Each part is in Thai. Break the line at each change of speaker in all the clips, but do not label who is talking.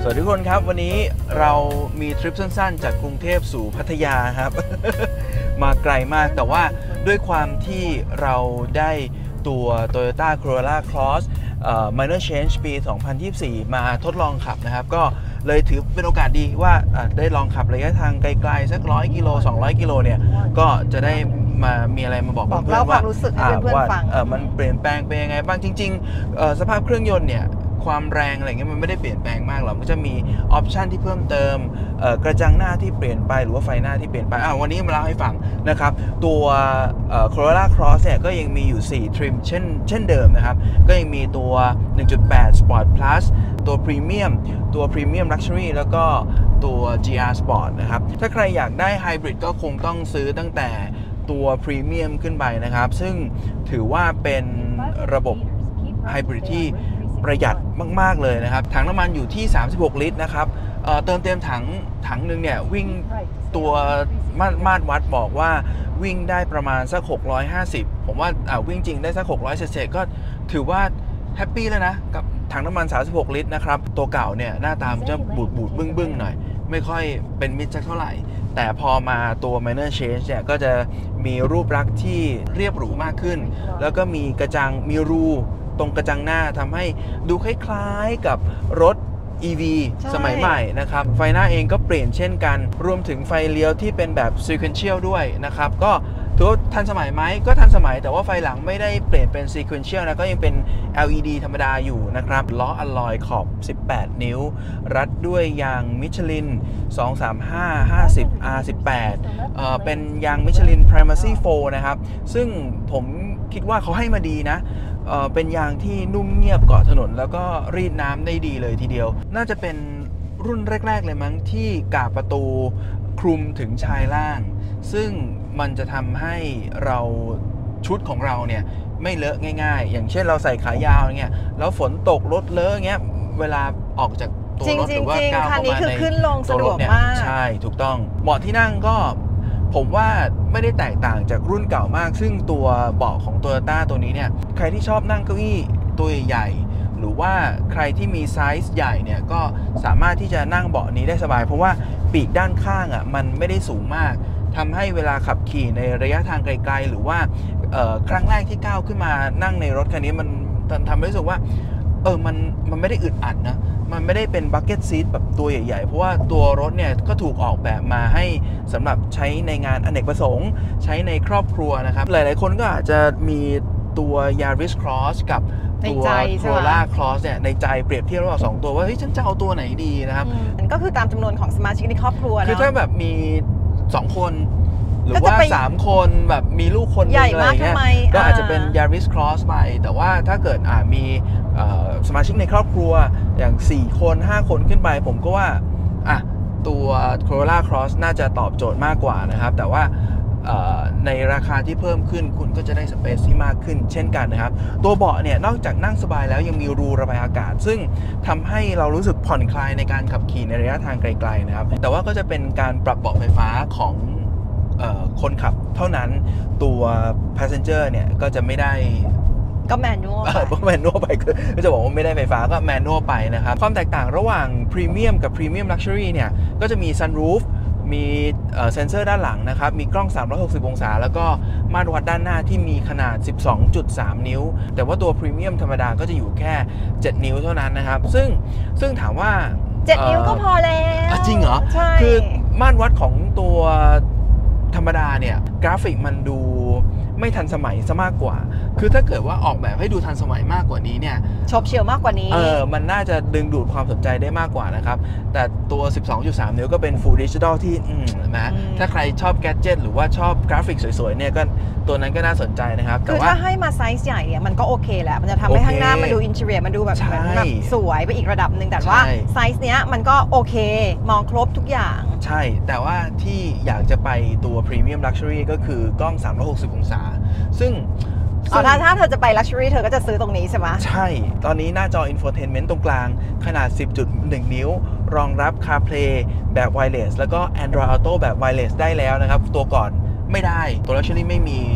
วัสดีทุกคนครับวันนี้เรามีทริปสั้นๆจากกรุงเทพสู่พัทยาครับ มาไกลมากแต่ว่าด้วยความที่เราได้ตัว Toyota Corolla Cross Minor Change ปี 2024 มาทดลองขับนะครับก็เลยถือเป็นโอกาสดีว่าได้ลองขับระยะทางไกลๆสัก100 กิโล 200 กิโลเนี่ยก็จะได้มีอะไรมาบอกเพื่อนๆว่ามันเปลี่ยนแปลงไปยังไงบ้างจริงๆสภาพเครื่องยนต์เนี่ยความแรงอะไรเงี้ยมันไม่ได้เปลี่ยนแปลงมากหรอกมันจะมีออปชันที่เพิ่มเติมกระจังหน้าที่เปลี่ยนไปหรือว่าไฟหน้าที่เปลี่ยนไปวันนี้มาเล่าให้ฟังนะครับตัว Corolla Cross เนี่ยก็ยังมีอยู่4ทริมเช่นเดิมนะครับก็ยังมีตัว 1.8 Sport Plus ตัว Premium ตัว Premium Luxury แล้วก็ตัว GR Sport นะครับถ้าใครอยากได้ไฮบริดก็คงต้องซื้อตั้งแต่ตัว Premium ขึ้นไปนะครับซึ่งถือว่าเป็นระบบไฮบริดที่ประหยัดมากๆเลยนะครับถังน้ำมันอยู่ที่36ลิตรนะครับเติมเต็มถังหนึ่งเนี่ยวิ่งตัวมาตรวัดบอกว่าวิ่งได้ประมาณสัก650ผมว่าวิ่งจริงได้สัก600เศษก็ถือว่าแฮปปี้แล้วนะกับถังน้ำมัน36ลิตรนะครับตัวเก่าเนี่ยหน้าตามันจะบูดบึ้งหน่อยไม่ค่อยเป็นมิตรสักเท่าไหร่แต่พอมาตัว Minor Change เนี่ยก็จะมีรูปลักษณ์ที่เรียบหรูมากขึ้นแล้วก็มีกระจังมีรูตรงกระจังหน้าทำให้ดูคล้ายๆกับรถ EV สมัยใหม่นะครับไฟหน้าเองก็เปลี่ยนเช่นกันรวมถึงไฟเลี้ยวที่เป็นแบบ sequential ด้วยนะครับก็ถือว่าทันสมัยไหมก็ทันสมัยแต่ว่าไฟหลังไม่ได้เปลี่ยนเป็น sequential นะก็ยังเป็น LED ธรรมดาอยู่นะครับล้ออลลอยขอบ18นิ้วรัดด้วยยางมิชลิน235 50 R18เป็นยางมิชลิน Primacy 4 นะครับซึ่งผมคิดว่าเขาให้มาดีนะเป็นยางที่นุ่มเงียบเกาะถนนแล้วก็รีดน้ำได้ดีเลยทีเดียวน่าจะเป็นรุ่นแรกๆเลยมั้งที่กาบประตูคลุมถึงชายล่างซึ่งมันจะทำให้เราชุดของเราเนี่ยไม่เลอะง่ายๆอย่างเช่นเราใส่ขายาวเงี้ยแล้วฝนตกรถเลอะเงี้ยเวลาออกจากตัวรถหรือว่าก้าวเข้ามาในตัวรถเนี่ยใช่ถูกต้องเบาะที่นั่งก็ผมว่าไม่ได้แตกต่างจากรุ่นเก่ามากซึ่งตัวเบาะของ Toyota ตัวนี้เนี่ยใครที่ชอบนั่งเก้าอี้ตัวใหญ่หรือว่าใครที่มีไซส์ใหญ่เนี่ยก็สามารถที่จะนั่งเบาะนี้ได้สบายเพราะว่าปีกด้านข้างมันไม่ได้สูงมากทำให้เวลาขับขี่ในระยะทางไกลๆหรือว่าครั้งแรกที่ก้าวขึ้นมานั่งในรถคันนี้มันทำให้รู้สึกว่ามันไม่ได้อึดอัดนะมันไม่ได้เป็นบัคเก็ตซีทแบบตัวใหญ่ๆเพราะว่าตัวรถเนี่ยก็ถูกออกแบบมาให้สำหรับใช้ในงานอเนกประสงค์ใช้ในครอบครัวนะครับหลายๆคนก็อาจจะมีตัว Yaris Cross กับตัว Corolla Cross เนี่ยในใจเปรียบเทียบระหว่าง2ตัวว่าเฮ้ยฉันจะเอาตัวไหนดีนะครับ
ก็คือตามจำนวนของสมาชิกในครอบครัวนะ
คือถ้าแบบมี2คนหรือว่า3คนแบบมีลูกคนนึงอะไรเงี้ยก็อาจจะเป็น Yaris Cross ไปแต่ว่าถ้าเกิดมีสมาชิกในครอบครัวอย่าง4คน5คนขึ้นไปผมก็ว่าตัว Corolla Cross น่าจะตอบโจทย์มากกว่านะครับแต่ว่าในราคาที่เพิ่มขึ้นคุณก็จะได้สเปซที่มากขึ้นเช่นกันนะครับตัวเบาะเนี่ยนอกจากนั่งสบายแล้วยังมีรูระบายอากาศซึ่งทำให้เรารู้สึกผ่อนคลายในการขับขี่ในระยะทางไกลๆนะครับแต่ว่าก็จะเป็นการปรับเบาะไฟฟ้าของคนขับเท่านั้นตัว passenger เนี่ยก็จะไม่ได้
ก็แมนนวล
แมนนวลไปก็จะบอกว่าไม่ได้ไฟฟ้าก็แมนนวลไปนะครับความแตกต่างระหว่าง Premium กับ Premium Luxury เนี่ยก็จะมี Sunroof มีเซ็นเซอร์ด้านหลังนะครับมีกล้อง360องศาแล้วก็มาตรวัดด้านหน้าที่มีขนาด 12.3 นิ้วแต่ว่าตัว Premium ธรรมดาก็จะอยู่แค่7นิ้วเท่านั้นนะครับซึ่งถามว่า
7นิ้วก็พอแล้ว
จริงเหรอ
ใช่
คือมาตรวัดของตัวธรรมดาเนี่ยกราฟิกมันดูไม่ทันสมัยซะมากกว่าคือถ้าเกิดว่าออกแบบให้ดูทันสมัยมากกว่านี้เนี่ย
ชอบเชียวมากกว่านี้
มันน่าจะดึงดูดความสนใจได้มากกว่านะครับแต่ตัว 12.3 นิ้วก็เป็น Full Digital ที่นะถ้าใครชอบแกดเจ็ตหรือว่าชอบกราฟิกสวยๆเนี่ยก็ตัวนั้นก็น่าสนใจนะครับ
คือถ้าให้มาไซส์ใหญ่เนี่ยมันก็โอเคแหละมันจะทำให้ข้างหน้ามันดูอินเทอร์เนียมันดูแบบสวยไปอีกระดับหนึ่งแต่ว่าไซส์เนี้ยมันก็โอเคมองครบทุกอย่าง
ใช่แต่ว่าที่อยากจะไปตัว Premium Luxury ก็คือกล้อง360องศาซึ่ง
ถ้าเธอจะไป Luxury เธอก็จะซื้อตรงนี้ใช่ไหม
ใช่ตอนนี้หน้าจอ Infotainment ตรงกลางขนาด 10.1 นิ้วรองรับ CarPlay แบบ Wireless แล้วก็ Android Auto แบบ Wireless ได้แล้วนะครับตัวก่อนไม่ได้ตัว Luxury ไม่มี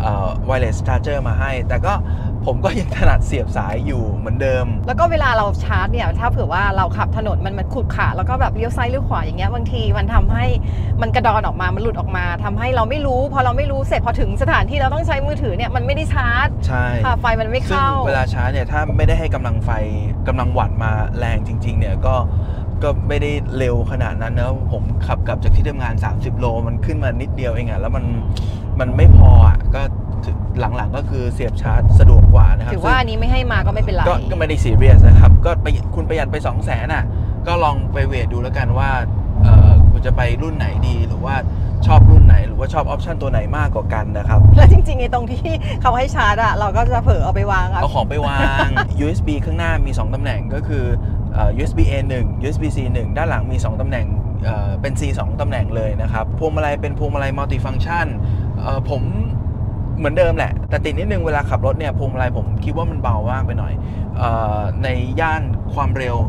wireless charger มาให้แต่ก็ผมก็ยังถนัดเสียบสายอยู่เหมือนเดิม
แล้วก็เวลาเราชาร์จเนี่ยถ้าเผื่อว่าเราขับถนนมันขรุขระแล้วก็แบบเลี้ยวซ้ายเลี้ยวขวาอย่างเงี้ยบางทีมันทำให้มันกระดอนออกมามันหลุดออกมาทำให้เราไม่รู้พอเราไม่รู้เสร็จพอถึงสถานที่เราต้องใช้มือถือเนี่ยมันไม่ได้ชาร์จ
ใช่
ค่ะไฟมันไม่เข้า
ซึ่งเวลาชาร์จเนี่ยถ้าไม่ได้ให้กำลังวัตต์มาแรงจริงๆเนี่ยก็ไม่ได้เร็วขนาดนั้นนะผมขับกลับจากที่ทำงาน30โลมันขึ้นมานิดเดียวเองอะแล้วมันไม่พออะก็หลังๆก็คือเสียบชาร์จสะดวกกว่านะครับ
ถือว่าอันนี้ไม่ให้มาก็ไม่เป็นไร
ก็ไม่ได้ซีเรียสนะครับก็คุณประหยัดไป 200,000 น่ะก็ลองไปเวทดูแล้วกันว่าคุณจะไปรุ่นไหนดีหรือว่าชอบรุ่นไหนหรือว่าชอบออปชันตัวไหนมากกว่ากันนะครับ
แล้วจริงๆไอ้ตรงที่เขาให้ชาร์จอะเราก็จะเผลอเอาไปวาง
เอาของไปวาง USB ข้างหน้ามี2ตำแหน่งก็คือUSB A 1 USB C 1ด้านหลังมี2ตำแหน่งเป็น C 2ตำแหน่งเลยนะครับพวงมาลัยเป็นพวงมาลัยมัลติฟังก์ชันผมเหมือนเดิมแหละแต่ติดนิดนึงเวลาขับรถเนี่ยพวงมาลัยผมคิดว่ามันเบามากไปหน่อยในย่านความเร็ว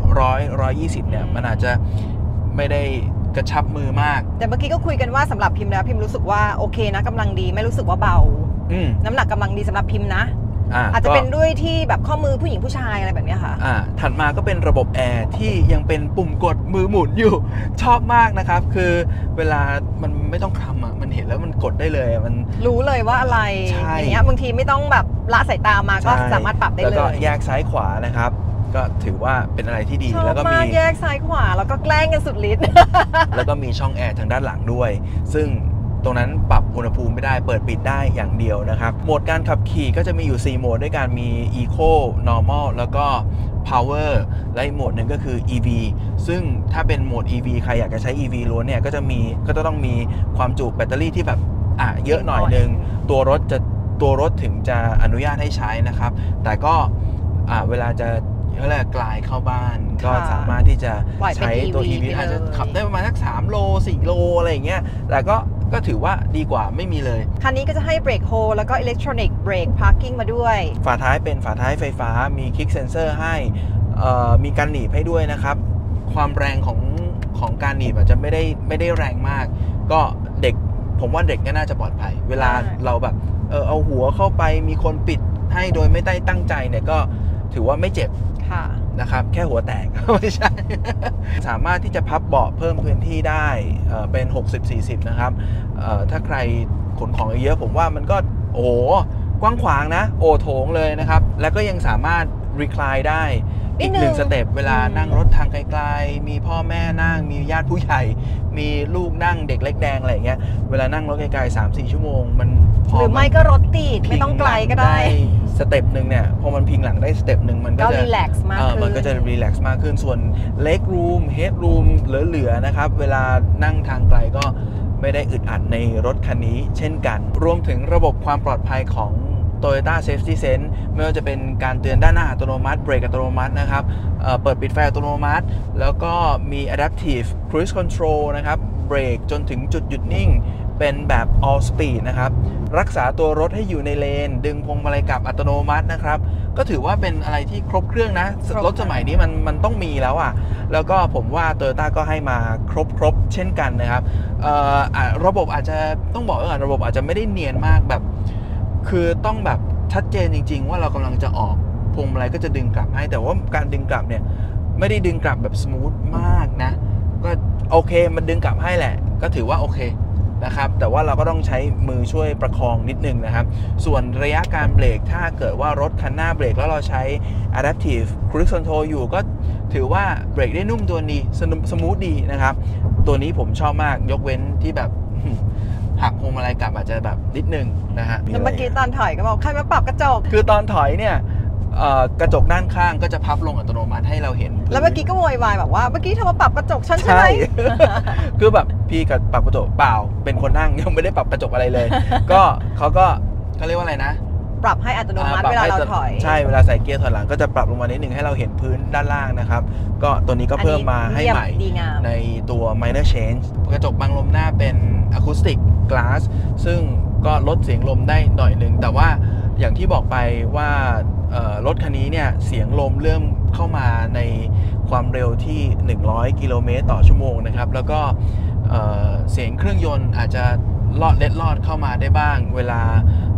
120เนี่ยมันอาจจะไม่ได้กระชับมือมาก
แต่เมื่อกี้ก็คุยกันว่าสำหรับพิมพ์แล้วพิมพ์รู้สึกว่าโอเคนะกำลังดีไม่รู้สึกว่าเบาน้ำหนักกำลังดีสำหรับพิมพ์นะอาจจะเป็นด้วยที่แบบข้อมือผู้หญิงผู้ชายอะไรแบบนี้ค่ะ
ถัดมาก็เป็นระบบแอร์ที่ยังเป็นปุ่มกดมือหมุนอยู่ชอบมากนะครับคือเวลามันไม่ต้องคลำมันเห็นแล้วมันกดได้เลยมัน
รู้เลยว่าอะไรอย่างเงี้ยบางทีไม่ต้องแบบละสายตามาก็สามารถปรับได้เลย
แล้วก็แยกซ้ายขวานะครับก็ถือว่าเป็นอะไรที่ดี
แล้วก็มีแยกซ้ายขวาแล้วก็แกล้งกันสุดฤทธิ์
แล้วก็มีช่องแอร์ทางด้านหลังด้วยซึ่งตรงนั้นปรับอุณหภูมิไม่ได้เปิดปิดได้อย่างเดียวนะครับโหมดการขับขี่ก็จะมีอยู่4โหมดด้วยกันมี Eco Normal แล้วก็ Power และอีกโหมดหนึ่งก็คือ EV ซึ่งถ้าเป็นโหมด EV ใครอยากจะใช้ EV ล้วนเนี่ยก็จะต้องมีความจุแบตเตอรี่ที่แบบเยอะหน่อยนึงตัวรถถึงจะอนุญาตให้ใช้นะครับแต่ก็เวลาจะเขาเรียกกลายเข้าบ้านก็สามารถที่จะใช้ตัว EV อาจจะขับได้ประมาณสัก3โล4โลอะไรอย่างเงี้ยแต่ก็ถือว่าดีกว่าไม่มีเลย
คันนี้ก็จะให้เบรกโฮแล้วก็อิเล็กทรอนิกส์เบรกพาร์กิ้งมาด้วย
ฝาท้ายเป็นฝาท้ายไฟฟ้ามีคิกเซนเซอร์ให้มีการหนีบให้ด้วยนะครับความแรงของการหนีบอาจจะไม่ได้แรงมากก็เด็กผมว่าเด็กก็น่าจะปลอดภัยเวลาเราแบบเอาหัวเข้าไปมีคนปิดให้โดยไม่ได้ตั้งใจเนี่ยก็ถือว่าไม่เจ็บนะครับแค่หัวแตกไม่ใช่ สามารถที่จะพับเบาะเพิ่มพื้นที่ได้เป็น 60-40 นะครับถ้าใครขนของเยอะผมว่ามันก็โอ้กว้างขวางนะโอโถงเลยนะครับแล้วก็ยังสามารถรีคลายได้อีก1สเต็ปเวลานั่งรถทางไกลๆมีพ่อแม่นั่งมีญาติผู้ใหญ่มีลูกนั่งเด็กเล็กแดงอะไรอย่างเงี้ยเวลานั่งรถไกลๆ 3-4 ชั่วโมงมัน
หรือไม่ก็รถติดไม่ต้องไกลก็ได้
สเต็ปหนึ่งเนี่ยพอมันพิงหลังได้สเต็ปหนึ่งมันก็จะ
รีแลกซ์มากขึ้น
มันก็จะรีแลกซ์มากขึ้นส่วนเล็กรูมเฮดรูมเหลือๆนะครับเวลานั่งทางไกลก็ไม่ได้อึดอัดในรถคันนี้เช่นกันรวมถึงระบบความปลอดภัยของ Toyota Safety Sense ไม่ว่าจะเป็นการเตือนด้านหน้าอัตโนมัติเบรกอัตโนมัตินะครับเปิดปิดไฟอัตโนมัติแล้วก็มี Adaptive Cruise Control นะครับเบรกจนถึงจุดหยุดนิ่งเป็นแบบ all speed นะครับรักษาตัวรถให้อยู่ในเลนดึงพวงมาลัยกลับอัตโนมัตินะครับก็ถือว่าเป็นอะไรที่ครบเครื่องนะรถสมัยนี้มันต้องมีแล้วอ่ะแล้วก็ผมว่า Toyota ก็ให้มาครบเช่นกันนะครับระบบอาจจะต้องบอกว่าระบบอาจจะไม่ได้เนียนมากแบบคือต้องแบบชัดเจนจริงๆว่าเรากำลังจะออกพวงมาลัยก็จะดึงกลับให้แต่ว่าการดึงกลับเนี่ยไม่ได้ดึงกลับแบบสมูทมากนะก็โอเคมันดึงกลับให้แหละก็ถือว่าโอเคนะครับแต่ว่าเราก็ต้องใช้มือช่วยประคองนิดนึงนะครับส่วนระยะการเบรกถ้าเกิดว่ารถคันหน้าเบรกแล้วเราใช้ Adaptive Cruise Control อยู่ก็ถือว่าเบรกได้นุ่มตัวดีสมูทดีนะครับตัวนี้ผมชอบมากยกเว้นที่แบบหักพวงมาลัยกลับอาจจะแบบนิดนึงนะฮะ
แล้วเมื่อกี้ตอนถอยก็บอกใครมาปรับกระจก
คือตอนถอยเนี่ยกระจกด้านข้างก็จะพับลงอัตโนมัติให้เราเห็น
แล้วเมื่อกี้ก็โวยวายแบบว่าเมื่อกี้เธอมาปรับกระจกฉันใช่ไหม
คือแบบพี่กับปรับกระจกเปล่าเป็นคนนั่งยังไม่ได้ปรับกระจกอะไรเลยก็เขาเรียกว่าอะไรนะ
ปรับให้อัตโนมัติเวลาเราถอย
ใช่เวลาใส่เกียร์ถอยหลังก็จะปรับลงมานิดนึงให้เราเห็นพื้นด้านล่างนะครับก็ตัวนี้ก็เพิ่มมาให้ใหม่ในตัว minor change กระจกบังลมหน้าเป็น acoustic glass ซึ่งก็ลดเสียงลมได้หน่อยนึงแต่ว่าอย่างที่บอกไปว่ารถคันนี้เนี่ยเสียงลมเริ่มเข้ามาในความเร็วที่100กิโลเมตรต่อชั่วโมงนะครับแล้วก็เสียงเครื่องยนต์อาจจะเล็ดลอดเข้ามาได้บ้างเวลา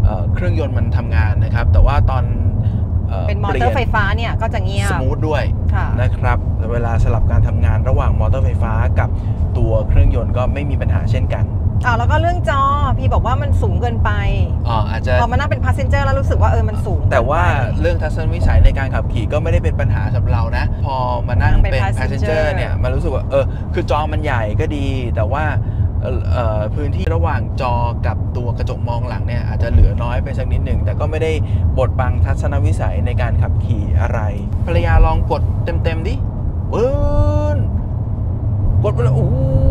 เครื่องยนต์มันทำงานนะครับแต่ว่าตอน
เป็นมอเตอร์ไฟฟ้าเนี่ยก็จะเงียบ
สมูทด้วย
ค่ะ
นะครับเวลาสลับการทำงานระหว่างมอเตอร์ไฟฟ้ากับตัวเครื่องยนต์ก็ไม่มีปัญหาเช่นกัน
แล้วก็เรื่องจอพี่บอกว่ามันสูงเกินไป
อาจจะ
พอมานั่งเป็นพาสเซนเจอร์แล้วรู้สึกว่ามันสูง
แต่ว่าเรื่องทัศนวิสัยในการขับขี่ก็ไม่ได้เป็นปัญหาสำหรับเรานะพอมานั่งเป็นพาสเซนเจอร์เนี่ยมันรู้สึกว่าคือจอมันใหญ่ก็ดีแต่ว่าพื้นที่ระหว่างจอกับตัวกระจกมองหลังเนี่ยอาจจะเหลือน้อยไปสักนิดหนึ่งแต่ก็ไม่ได้บดบังทัศนวิสัยในการขับขี่อะไรภรรยาลองกดเต็มดิปื้นกดไปแล้วโอ้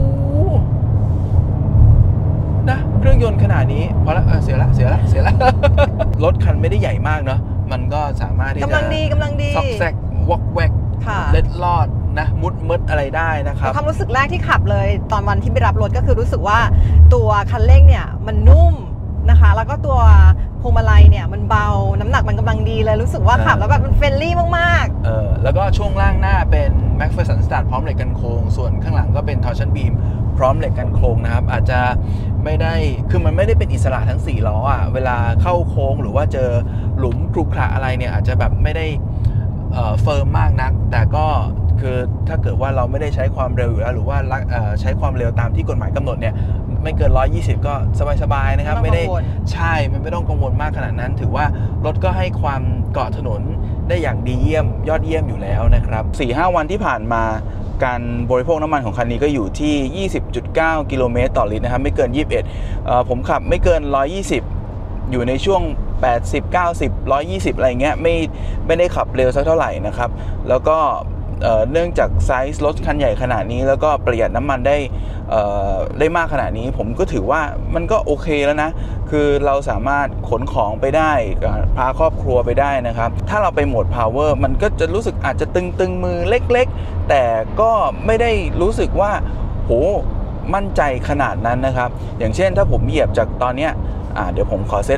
นะเครื่องยนต์ขนาดนี้พอละเสียละรถคันไม่ได้ใหญ่มากเนาะมันก็สามารถที่จะ
กำลังดี
ซอกแซกวอกแวกเล็ดลอดนะมุดอะไรได้นะครับ
ความรู้สึกแรกที่ขับเลยตอนวันที่ไปรับรถก็คือรู้สึกว่าตัวคันเร่งเนี่ยมันนุ่มนะคะแล้วก็ตัวพวงมาลัยเนี่ยมันเบาน้ำหนักมันกำลังดีเลยรู้สึกว่าขับแล้วแบบมันเฟรนลี่มาก
ๆแล้วก็ช่วงล่างหน้าเป็น McPherson Start พร้อมเหล็กกันโค้งส่วนข้างหลังก็เป็น Torsion Beam พร้อมเหล็กกันโค้งนะครับอาจจะไม่ได้คือมันไม่ได้เป็นอิสระทั้ง4ล้ออ่ะเวลาเข้าโค้งหรือว่าเจอหลุมครุขระอะไรเนี่ยอาจจะแบบไม่ได้เฟิร์มมากนักแต่ก็คือถ้าเกิดว่าเราไม่ได้ใช้ความเร็วอยู่แล้วหรือว่าใช้ความเร็วตามที่กฎหมายกำหนดเนี่ยไม่เกิน120ก็สบายๆนะครับไม่ได้ใช่มันไม่ต้องกังวลมากขนาดนั้นถือว่ารถก็ให้ความเกาะถนนได้อย่างดีเยี่ยมยอดเยี่ยมอยู่แล้วนะครับ 4-5 วันที่ผ่านมาการบริโภคน้ำมันของคันนี้ก็อยู่ที่ 20.9 กิโลเมตรต่อลิตรนะครับไม่เกิน21ผมขับไม่เกิน120อยู่ในช่วง80 90 120อะไรเงี้ยไม่ได้ขับเร็วสักเท่าไหร่นะครับแล้วก็เนื่องจากไซส์รถคันใหญ่ขนาดนี้แล้วก็ประหยัดน้ำมันได้มากขนาดนี้ผมก็ถือว่ามันก็โอเคแล้วนะคือเราสามารถขนของไปได้พาครอบครัวไปได้นะครับถ้าเราไปโหมด power มันก็จะรู้สึกอาจจะตึงมือเล็กๆแต่ก็ไม่ได้รู้สึกว่าโหมั่นใจขนาดนั้นนะครับอย่างเช่นถ้าผมเหยียบจากตอนเนี้ยเดี๋ยวผมขอเซต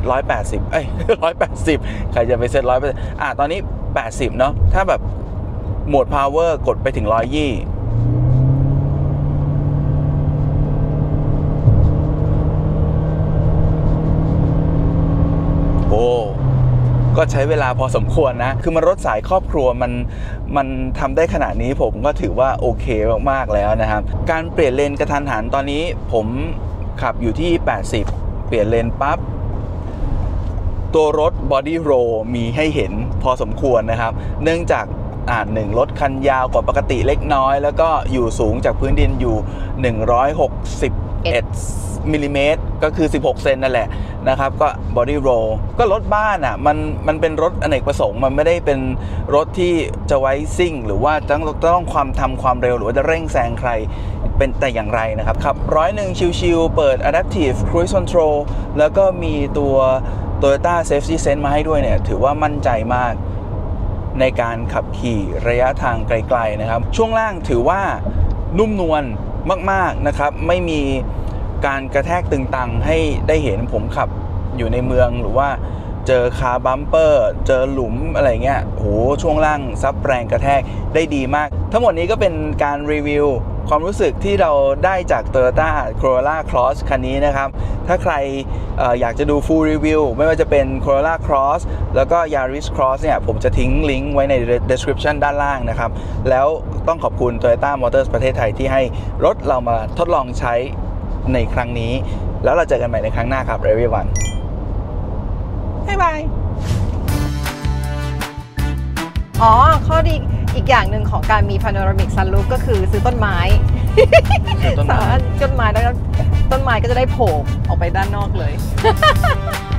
180ใครจะไปเซต100ตอนนี้80เนาะถ้าแบบโหมด power กดไปถึง120ก็ใช้เวลาพอสมควรนะคือมันรถสายครอบครัวมันทำได้ขนาดนี้ผมก็ถือว่าโอเคมากๆแล้วนะครับการเปลี่ยนเลนกระทันหันตอนนี้ผมขับอยู่ที่80เปลี่ยนเลนปั๊บตัวรถ body roll มีให้เห็นพอสมควรนะครับเนื่องจาก1รถคันยาวกว่าปกติเล็กน้อยแล้วก็อยู่สูงจากพื้นดินอยู่161มิลลิเมตรก็คือ16เซนนั่นแหละนะครับก็ body roll ก็รถบ้านมันเป็นรถอเนกประสงค์มันไม่ได้เป็นรถที่จะไว้ซิ่งหรือว่าต้องความเร็วหรือว่าจะเร่งแซงใครเป็นแต่อย่างไรนะครับขับ101ชิวๆเปิด adaptive cruise control แล้วก็มีตัว Toyota Safety Sense มาให้ด้วยเนี่ยถือว่ามั่นใจมากในการขับขี่ระยะทางไกลๆนะครับช่วงล่างถือว่านุ่มนวลมากๆนะครับไม่มีการกระแทกตึงตังให้ได้เห็นผมขับอยู่ในเมืองหรือว่าเจอคาร์บัมเปอร์เจอหลุมอะไรเงี้ยโหช่วงล่างซับแรงกระแทกได้ดีมากทั้งหมดนี้ก็เป็นการรีวิวความรู้สึกที่เราได้จาก Toyota Corolla Cross คันนี้นะครับถ้าใครอยากจะดู full review ไม่ว่าจะเป็น Corolla Cross แล้วก็ Yaris Cross เนี่ยผมจะทิ้งลิงก์ไว้ใน description ด้านล่างนะครับแล้วต้องขอบคุณ Toyota Motors ประเทศไทยที่ให้รถเรามาทดลองใช้ในครั้งนี้แล้วเราเจอกันใหม่ในครั้งหน้าครับ everyone บ๊ายบาย
ข้อดีอีกอย่างหนึ่งของการมี Panoramic Sunroof ก็คือซื้อต้นไม้ต้นไม้แล้วต้นไม้ก็จะได้โผล่ออกไปด้านนอกเลย